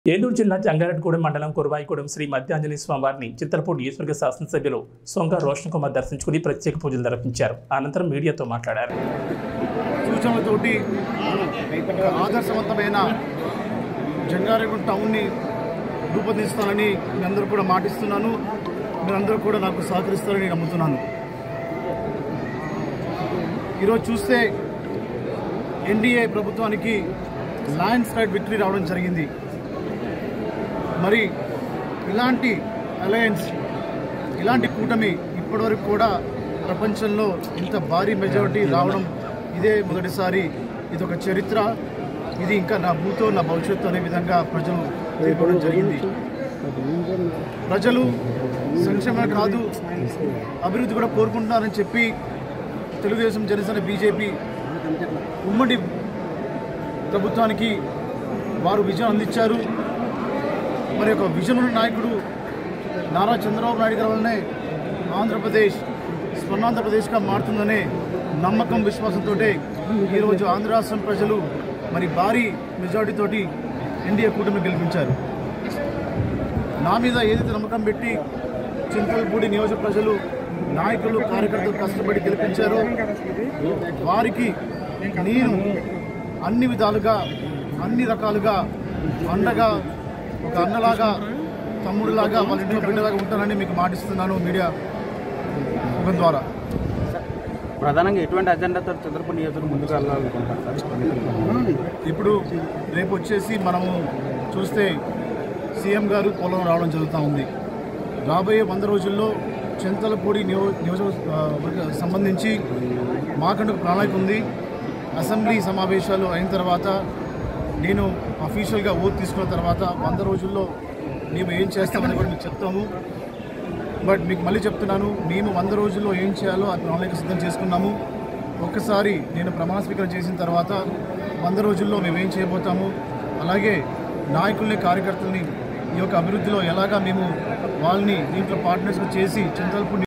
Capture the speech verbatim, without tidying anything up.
ఏలూరు జిల్లా జంగారెడ్డిగూడెం మండలం కురవాయిగూడెం శ్రీ మధ్యాంజలి స్వామివారిని చిత్రపూడి నియోజకవర్గ శాసనసభ్యులు సొంగ రోషన్ కుమార్ దర్శించుకుని ప్రత్యేక పూజలు నిర్వహించారు. అనంతరం మీడియాతో మాట్లాడారు. సూచనలతోటి ఆదర్శవంతమైన జంగారెడ్డిగూడెం టౌన్ని రూపొందిస్తానని మీ అందరూ కూడా మాటిస్తున్నాను. మీరందరూ కూడా నాకు సహకరిస్తారని నమ్ముతున్నాను. ఈరోజు చూస్తే ఎన్డీఏ ప్రభుత్వానికి ల్యాండ్ స్లైడ్ విక్టరీ రావడం జరిగింది. మరి ఇలాంటి అలయన్స్, ఇలాంటి కూటమి ఇప్పటివరకు కూడా ప్రపంచంలో ఇంత భారీ మెజారిటీ రావడం ఇదే మొదటిసారి. ఇది ఒక చరిత్ర. ఇది ఇంకా నా భూతో నా భవిష్యత్తు అనే విధంగా ప్రజలు తీర్పడం జరిగింది. ప్రజలు సంక్షేమం కాదు అభివృద్ధి కూడా కోరుకుంటున్నారని చెప్పి తెలుగుదేశం, జనసేన, బీజేపీ ఉమ్మడి ప్రభుత్వానికి వారు విజయం అందించారు. మరి ఒక విజన్ ఉన్న నాయకుడు నారా చంద్రబాబు నాయుడు గారి వల్లనే ఆంధ్రప్రదేశ్ స్వర్ణాంధ్రప్రదేశ్గా మారుతుందనే నమ్మకం, విశ్వాసంతో ఈరోజు ఆంధ్ర రాష్ట్రం ప్రజలు మరి భారీ మెజారిటీతోటి ఎన్డీఏ కూటమి గెలిపించారు. నా మీద ఏదైతే నమ్మకం పెట్టి చింతలపూడి నియోజక ప్రజలు, నాయకులు, కార్యకర్తలు కష్టపడి గెలిపించారో వారికి నేను అన్ని విధాలుగా, అన్ని రకాలుగా అండగా, ఒక అన్నలాగా, తమ్ముడిలాగా, వాళ్ళ ఇంట్లో బిడ్డలాగా ఉంటానని మీకు మాటిస్తున్నాను మీడియా ముఖం ద్వారా. ప్రధానంగా ఎటువంటి అజెండాతో చంద్రపూడి నియోజకవర్గం ముందుకు వెళ్ళాలనుకుంటారు? ఇప్పుడు రేపు వచ్చేసి మనము చూస్తే సీఎం గారు పోలవరం రావడం జరుగుతూ ఉంది. రాబోయే వంద రోజుల్లో చింతలపూడి నియో నియోజకవర్గ సంబంధించి మాకంటూ ప్రణాళిక ఉంది. అసెంబ్లీ సమావేశాలు అయిన తర్వాత నేను అఫీషియల్గా ఓట్ తీసుకున్న తర్వాత వంద రోజుల్లో మేము ఏం చేస్తామని కూడా మీకు చెప్తాము. బట్ మీకు మళ్ళీ చెప్తున్నాను, మేము వంద రోజుల్లో ఏం చేయాలో ఆ ప్రణాళిక సిద్ధం చేసుకున్నాము. ఒక్కసారి నేను ప్రమాణ స్వీకారం చేసిన తర్వాత వంద రోజుల్లో మేము ఏం చేయబోతాము, అలాగే నాయకుల్ని, కార్యకర్తల్ని ఈ యొక్క అభివృద్ధిలో ఎలాగా మేము వాళ్ళని దీంట్లో పార్ట్నర్స్గా చేసి చింతలపూడి